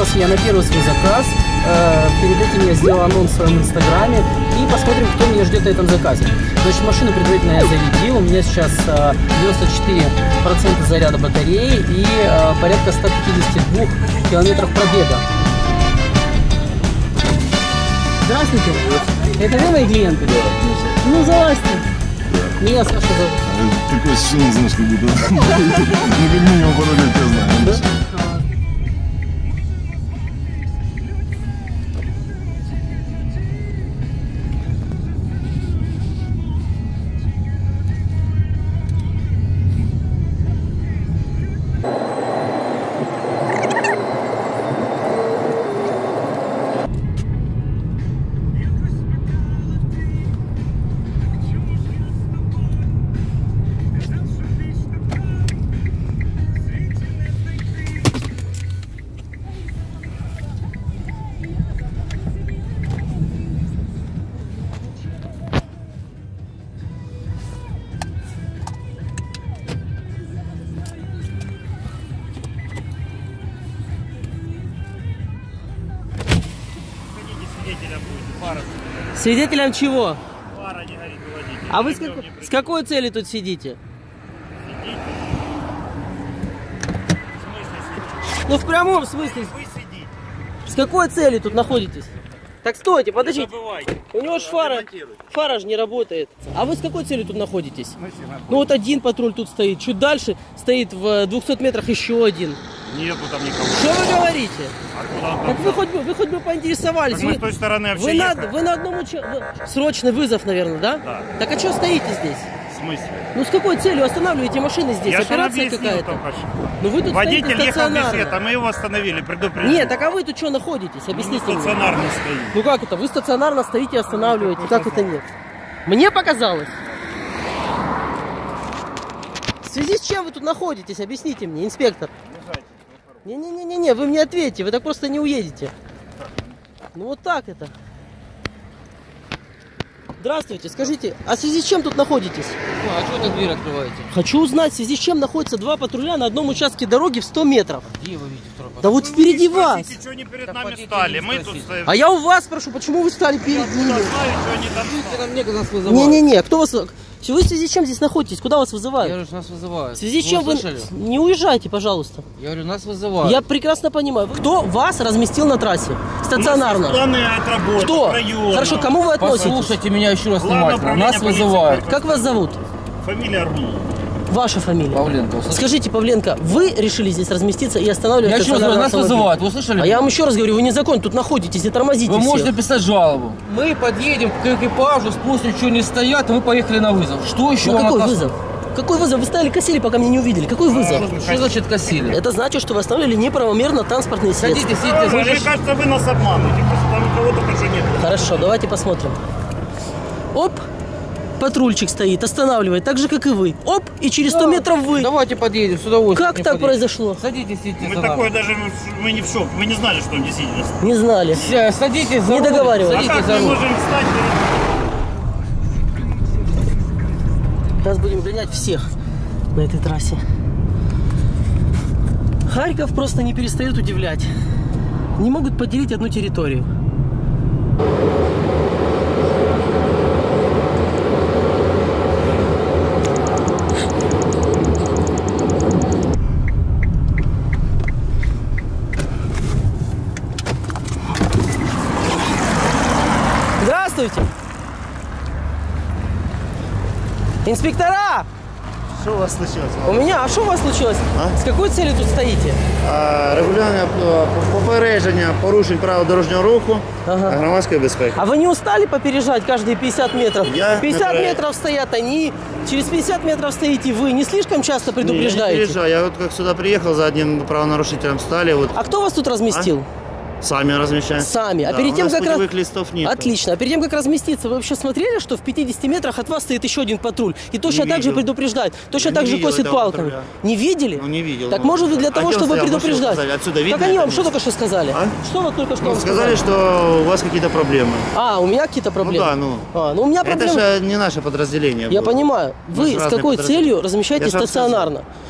сейчас я на первый свой заказ. Перед этим я сделал анонс в своем инстаграме. И посмотрим, кто меня ждет на этом заказе. Значит, машину предварительно я зарядил. У меня сейчас 94% заряда батареи и порядка 152 километров пробега. Здравствуйте. Это вы мои клиенты? Да. Ну, залазьте. Да. Меня Саша зовут. Такой сын, знаешь, как будто. Ну, как минимум, пару лет я знаю. Да? Свидетелем чего? Фара не горит у водителя. А вы с какой целью тут сидите? Сидите. В смысле сидите? Ну в прямом смысле. Вы сидите. С какой целью тут находитесь? Так стойте, подождите. Не забывайте. У него же фара же не работает. А вы с какой целью тут находитесь? Ну вот один патруль тут стоит. Чуть дальше стоит в 200 метрах еще один. Нету там никого. Что вы говорите? Откуда он там? Так вы хоть бы поинтересовались. Так мы с той стороны вообще ехали. Вы на одном срочный вызов, наверное, да? Да. Так а что стоите здесь? В смысле? Ну с какой целью останавливаете машины здесь? Я Операция какая-то? Ну вы тут водитель стоите ехал без стационарно. света, мы его остановили, предупредили. Нет, так а вы тут что находитесь? Объясните мне. Стационарно стоит. Ну как это? Вы стационарно стоите и останавливаете. Как это нет? Мне показалось. В связи с чем вы тут находитесь? Объясните мне, инспектор. Не-не-не-не, вы мне ответьте, вы так просто не уедете. Ну вот так это. Здравствуйте, скажите, а в связи с чем тут находитесь? А что вы так дверь открываете? Хочу узнать, в связи с чем находятся два патруля на одном участке дороги в 100 метров. Где вы видите второй патруль? Да вот впереди вас. Спросите, что они перед Так нами хотите, стали? не Мы тут спросите. стоим. А я у вас спрошу, почему вы стали перед Я ними? знаю, что они там стали. Нам некуда нас вызывать. Не-не-не, кто вас... Вы в связи с чем здесь находитесь? Куда вас Я вызывают? говорю, что нас вызывают. В связи с чем вы... слышали? Не уезжайте, пожалуйста. Я говорю, нас вызывают. Я прекрасно понимаю. Кто вас разместил на трассе? Стационарно. Планы отработки, Кто? района. Хорошо, к кому вы относитесь? Послушайте меня еще раз Главное внимательно. управление Нас полиции. вызывают. Как вас зовут? Фамилия Армунов. Ваша фамилия? Павленко, услышали? Скажите, Павленко, вы решили здесь разместиться и останавливать Я еще раз говорю, стационарный нас автомобиль? вызывают. Вы услышали? А я вам еще раз говорю, вы незаконно тут находитесь, не тормозите Вы всех. можете написать жалобу. Мы подъедем к экипажу, спросим, что они стоят, и мы поехали на вызов. Что еще Ну, вам какой от нас- вызов? Какой вызов? Вы стояли косили, пока меня не увидели. Какой вызов? Что значит косили? Это значит, что вы остановили неправомерно транспортные средства. Садитесь, сидите. Мне кажется, вы нас обманываете. Просто там кого-то тоже нет. Хорошо, давайте посмотрим. Оп, патрульчик стоит, останавливает, так же, как и вы. Оп, и через 100 метров вы. Давайте подъедем, с удовольствием. Как так произошло? Садитесь, сидите Мы за такое нами. даже мы не в шок. Мы не знали, что он действительно. Не знали. Садитесь за Не руль. договаривались. А Садитесь как за мы руль. можем встать? Сейчас будем гонять всех на этой трассе. Харьков просто не перестает удивлять. Не могут поделить одну территорию. Здравствуйте! Инспектора! Что у вас случилось? У меня, а что у вас случилось? А? С какой целью тут стоите? Регулярне попередження порушень правил дорожнього руху, Ага. громадської безпеки. А вы не устали попережать каждые 50 метров? Я 50 направляю. метров стоят они, через 50 метров стоите вы. Не слишком часто Я не предупреждаете? переезжаю. Я вот как сюда приехал, за одним правонарушителем стали, вот А кто вас тут разместил? сами размещаем. Сами. А Да, перед у тем, нас как раз... путевых листов нет. Отлично. А перед тем, как разместиться, вы вообще смотрели, что в 50 метрах от вас стоит еще один патруль? И точно Не так же видел. предупреждает. Точно Не так же видел косит этого палками. патруля. Не видели? Ну, не видел. Так Ну, может быть для а того, где он чтобы стоял? Ну, что предупреждать? сказали? Отсюда видно Как они это вам что место? только что сказали? А? Что вы только что Ну, вам сказали, что у вас какие-то проблемы. А, у меня какие-то проблемы? Ну да, ну. А, ну у меня проблемы... Это же не наше подразделение. Я было. понимаю. Мы Вы же с разные какой подразделения. целью размещаетесь Я же вам стационарно?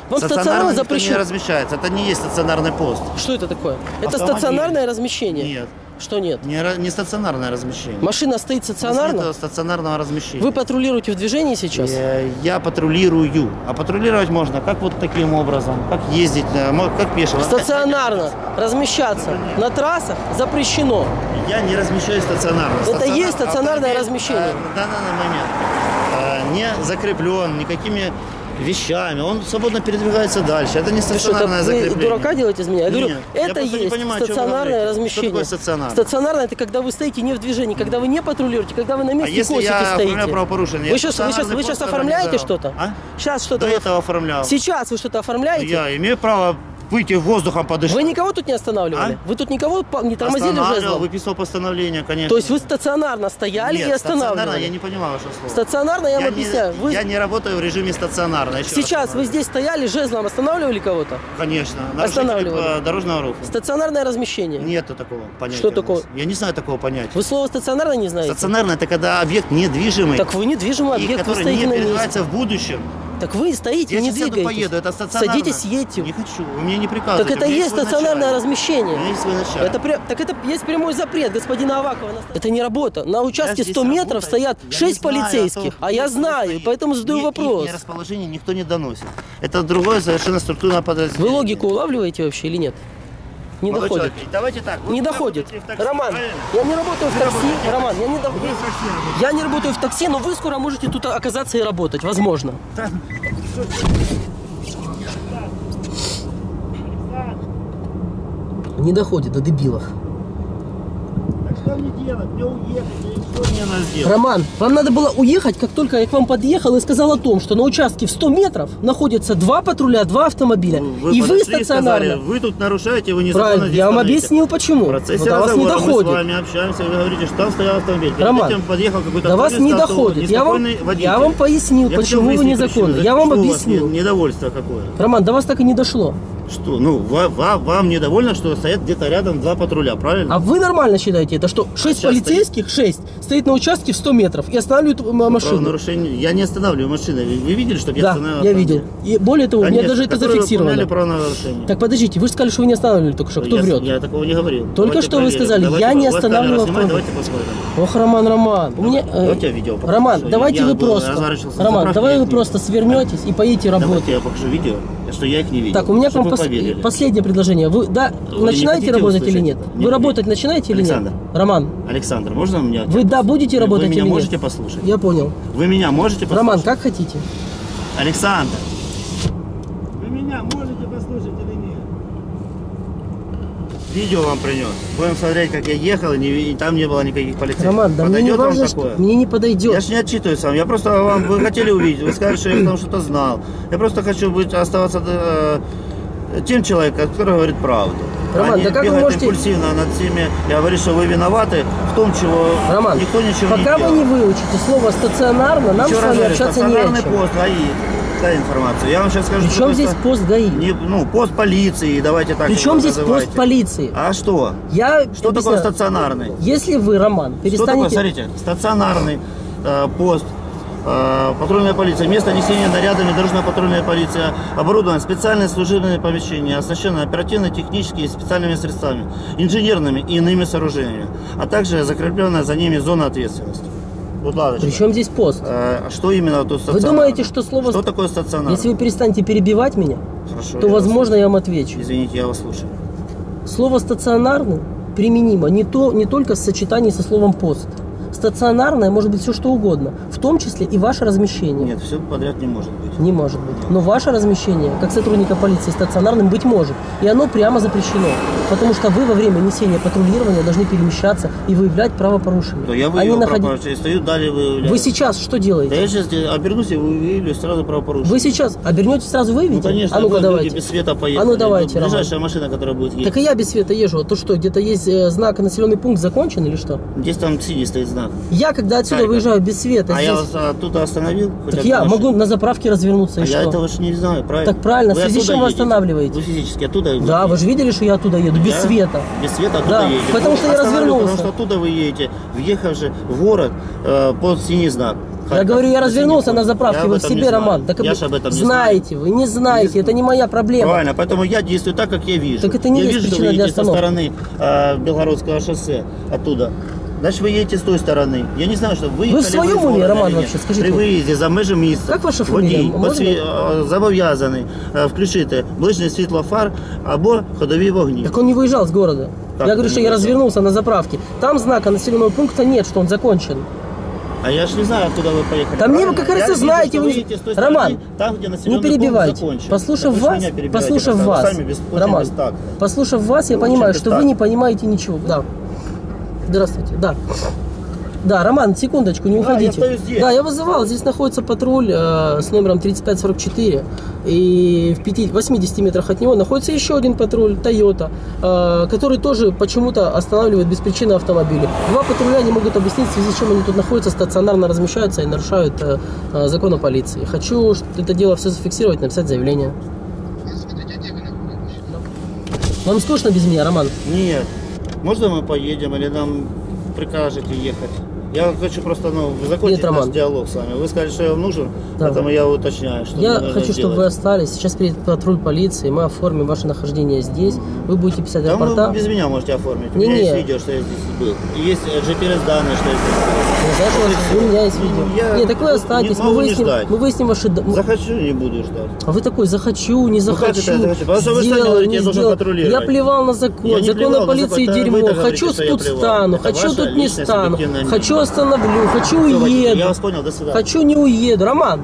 Вам стационарно никто запрещено. не размещается. Это не есть стационарный пост. Что это такое? Это Автомобиль. стационарное размещение? Нет. Что нет? Не стационарное размещение. Машина стоит стационарно? Нет стационарного размещения. Вы патрулируете в движении сейчас? Я патрулирую. А патрулировать можно как вот таким образом, как ездить, как пешего. Стационарно размещаться на трассах запрещено. Я не размещаю стационарно. Это есть стационарное автомобиль, размещение. На данный момент не закреплен никакими вещами. Он свободно передвигается дальше. Это не Вы что, стационарное вы закрепление. дурака делаете из меня? Я говорю, Нет, я это просто не есть понимаю, о чем вы стационарное говорите. размещение. Что такое стационарное? Стационарное это когда вы стоите не в движении, когда вы не патрулируете, когда вы на А месте если косите я стоите. оформляю правопорушение? Вы сейчас оформляете что-то? А? Сейчас что-то. До этого оформлял. Сейчас вы что-то оформляете? Я имею право выйти воздухом подышать. Вы никого тут не останавливали? А? Вы тут никого не тормозили Останавливал, жезлом? выписал постановление, конечно. То есть вы стационарно стояли Нет, и останавливали? стационарно, я не понимал ваше слово. Стационарно я вам объясняю. Вы Я не работаю в режиме стационарно. еще раз сейчас вы говорю. здесь стояли, жезлом останавливали кого-то? Конечно. Останавливали. Нарушители дорожного руха. Стационарное размещение. Нету такого понятия. Что у нас. такое? Я не знаю такого понятия. Вы слово стационарно не знаете? Стационарно это когда объект недвижимый. Так вы недвижимый и объект, вы который стоите не на месте. передвигается в будущем. Так вы стоите, Я не сейчас двигаетесь. поеду, это стационарно. Садитесь, едьте. Не хочу, вы мне не приказываете. Так это у меня есть свой стационарное начальник. размещение. У меня есть свой начальник. Так это есть прямой запрет господина Авакова. Это не работа. На участке здесь 100 метров работаю. стоят Я 6 не знаю полицейских. о том, А я кто знаю, стоит. поэтому задаю вопрос. Их расположение никто не доносит. Это другое совершенно структурное подразделение. Вы логику улавливаете вообще или нет? Не Молодой доходит. человек, давайте так. вы Не доходит. работаете в такси, Роман, правильно? я не работаю в такси. Роман, я не работаю в такси, но вы скоро можете тут оказаться и работать. Возможно. Не доходит до дебилов. Что мне делать? Мне уехать? Что мне надо сделать? Роман, вам надо было уехать, как только я к вам подъехал и сказал о том, что на участке в 100 метров находятся 2 патруля, 2 автомобиля. И вы подошли и стационарно. сказали, вы тут нарушаете, вы незаконно Правильно, здесь я вам стоите. объяснил почему. В процессе До вас не разговора мы с доходит. вами общаемся, вы говорите, что там стоял автомобиль. Перед Роман, этим подъехал какой-то До вас автомобиль, не сказал, что доходит. Я вам неспокойный водитель. пояснил, Я почему хотел вы выяснить незаконно. причину. Я вам Что у вас объяснил. недовольство какое? Роман, до вас так и не дошло. Что? Ну, вам недовольно, что стоят где-то рядом 2 патруля, правильно? А вы нормально считаете это, что 6 сейчас полицейских, 6, стоит на участке в 100 метров и останавливают машину? Правонарушение. Я не останавливаю машины. Вы видели, чтобы я Да, останавливал я автомобиль? видел. И более того, у меня Конечно, даже это которые зафиксировано. выполняли правонарушение. Так подождите, вы же сказали, что вы не останавливали только что. Кто врет? Я такого не говорил. Только Давайте что вы проверим. сказали, Давайте, я не у вас останавливал камера снимает, автомобиль. Давайте посмотрим. Роман, у меня... Давайте я видео покажу, Роман, что давайте я вы был, просто... разворачивался на Роман, заправке, давай я вы их не просто свернетесь и поедете Давайте работать. я покажу видео, что я их не видел. Так, у меня к вам чтобы вы поверили. последнее предложение. Вы начинаете хотите работать или услышать нет? это? Вы Нет, работать нет. начинаете или нет? Александр. Роман, Александр, можно меня? вы будете работать Вы или меня нет? можете послушать? Я понял. Вы меня можете послушать? Роман, как хотите. Александр. Вы меня можете послушать или нет? Видео вам принес. Будем смотреть, как я ехал, и там не было никаких полицейских. Роман, да мне не Подойдет вам важно, такое? что мне не подойдет. Я ж не отчитываюсь вам, я просто вам, вы хотели увидеть, вы сказали, что я там что-то знал. Я просто хочу оставаться тем человеком, который говорит правду. Роман, а не да как вы бегать можете- импульсивно над всеми, я говорю, что вы виноваты в том, чего Роман, никто ничего не пока делал. вы не выучите слово стационарно, нам Еще с раз вами говорю, общаться не о стационарный чем. пост ГАИ, дай информацию. Я вам сейчас скажу, Причем здесь такое пост ГАИ? пост полиции, давайте так Причем его здесь называйте. пост полиции? А что? Я Что такое объясняю. стационарный? Если вы, Роман, Что такое, перестанете... смотрите, стационарный пост, патрульная полиция, место несения нарядами, дорожно-патрульная полиция, оборудовано специальное служебное помещение, оснащено оперативно-техническими и специальными средствами, инженерными и иными сооружениями, а также закрепленная за ними зона ответственности. Вот ладно. Причем здесь пост? Что именно тут Вы стационарное? думаете, что слово... Что такое стационарное? Если вы перестанете перебивать меня, Хорошо, то, я вас возможно, я вам отвечу. слушаю. Извините, я вас слушаю. Слово «стационарный» применимо не только в сочетании со словом «пост». Стационарное может быть все что угодно, в том числе и ваше размещение. Нет, все подряд не может быть. Не может быть. Но ваше размещение, как сотрудника полиции, стационарным быть может. И оно прямо запрещено. Потому что вы во время несения патрулирования должны перемещаться и выявлять правопорушения. То я а не выявил находить- правопорушение, стою, далее выявляю. Вы сейчас что Да делаете? я сейчас обернусь и выявлю сразу правопорушение. Вы сейчас обернетесь, сразу выявите? Ну, конечно, а ну-ка люди давайте. без света поехали. А ну давайте, Роман. Ближайшая машина, которая будет ехать. Так и я без света езжу. А то что, где-то есть знак «Населенный пункт» закончен или что? Здесь там синий стоит знак. Я когда отсюда Тайга. выезжаю без света, А я здесь... вас оттуда остановил? хоть Так одну я машину? могу на заправке развернуться, А и я что? этого ж не знаю, правильно? Так правильно, в связи с оттуда чем вы едете? останавливаете? Вы физически оттуда Да, вы же видели, что я оттуда еду, без Да? света. Без света оттуда Да, едете. потому что я Останавливаю, развернулся. Потому что оттуда вы едете, въехавши в город под синий знак. Я говорю, я развернулся на заправке, Я вы об в этом не себе, знаю. Роман. Так Я ж об этом не знаете, вы не знаете, это не моя проблема. Правильно, поэтому я действую так, как я вижу. Так это не я есть вижу, что причина вы для едете со остановки. стороны Белгородского шоссе, оттуда. Значит, вы едете с той стороны. Я не знаю, что вы... Вы в своем уме, Роман, вообще, скажите? При виїзді за межі міста. Как ваша фамилия? Водій зобов'язаний включити ближнє світло фар або ходові вогні. Так он не выезжал с города. Так, Я говорю, не что я выезжал. развернулся на заправке. Там знака населенного пункта нет, что он закончен. А я ж не знаю, откуда вы поехали. Да мне, правильно? как говорится, Я вижу, знаете, что вы вы не- едете с той Роман, стороны, там, где Не населенный перебивайте. пункт закончен. Послушав Так вы ж вас, меня перебиваете, послушав просто вас, вы сами очень Роман, бестактны. послушав вас, я Вы понимаю, очень что вы бестактны. не понимаете ничего. Да. Здравствуйте. Да. Да, Роман, секундочку, не Да, уходите. я стою здесь. Да, я вызывал. Здесь находится патруль с номером 3544. И в 80 метрах от него находится еще один патруль, Toyota, который тоже почему-то останавливает без причины автомобили. Два патруля не могут объяснить, в связи с чем они тут находятся, стационарно размещаются и нарушают закон о полиции. Хочу это дело все зафиксировать, написать заявление. Вам скучно без меня, Роман? Нет. Можно мы поедем или нам прикажете ехать? Я хочу просто, закончить Нет, наш Роман. диалог с вами. Вы сказали, что я вам нужен, Да. поэтому я уточняю, что Я мне нужно хочу, чтобы вы сделать. остались. Сейчас приедет патруль полиции, мы оформим ваше нахождение здесь. Вы будете писать Там рапорта. вы без меня можете оформить. У Не-не. меня есть видео, что я здесь был. И есть GPS-данные, что я здесь Ну, знаешь, у меня есть видео. Я Нет, так вы останетесь, не мы могу не выясним, ждать. мы выясним ваши... был. Захочу, не буду ждать. А вы такой, захочу, не как захочу, это захочу? Потому что вы сами сделаю, говорите, не я должен сделаю. патрулировать. Я плевал на закон, Я не закон плевал о на полиции закон, это дерьмо. вы так говорите, Хочу что я тут плевал. стану, Это хочу ваше тут не личное стану, субъективное хочу мнение. остановлю, хочу Всё, водитель, уеду. я вас понял, до свидания. Хочу, не уеду. Роман.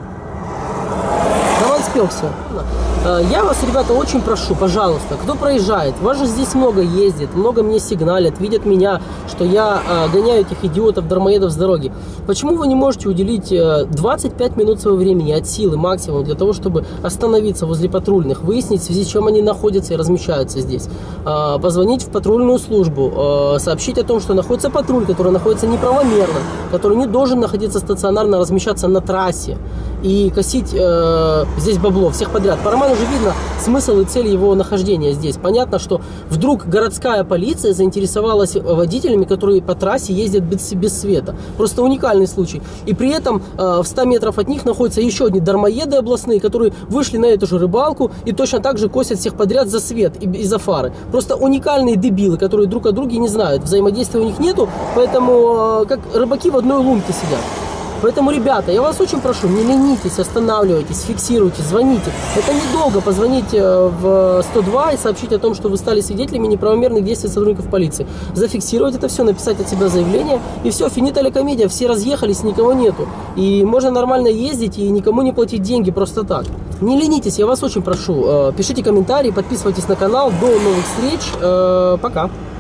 Роман спекся. Я вас, ребята, очень прошу, пожалуйста, кто проезжает, вас же здесь много ездит, много мне сигналят, видят меня, что я гоняю этих идиотов, дармоедов с дороги. Почему вы не можете уделить 25 минут своего времени от силы максимум для того, чтобы остановиться возле патрульных, выяснить, в связи с чем они находятся и размещаются здесь, позвонить в патрульную службу, сообщить о том, что находится патруль, который находится неправомерно, который не должен находиться стационарно, размещаться на трассе и косить здесь бабло всех подряд. По Роману уже видно смысл и цель его нахождения здесь. Понятно, что вдруг городская полиция заинтересовалась водителями, которые по трассе ездят без света. Просто уникальный случай. И при этом в 100 метров от них находятся еще одни дармоеды областные, которые вышли на эту же рыбалку и точно так же косят всех подряд за свет и за фары. Просто уникальные дебилы, которые друг о друге не знают. Взаимодействия у них нету, поэтому как рыбаки в одной лунке сидят. Поэтому, ребята, я вас очень прошу, не ленитесь, останавливайтесь, фиксируйте, звоните. Это недолго позвонить в 102 и сообщить о том, что вы стали свидетелями неправомерных действий сотрудников полиции. Зафиксировать это все, написать от себя заявление, и все, финита ля комедия, все разъехались, никого нету. И можно нормально ездить и никому не платить деньги просто так. Не ленитесь, я вас очень прошу, пишите комментарии, подписывайтесь на канал. До новых встреч, пока.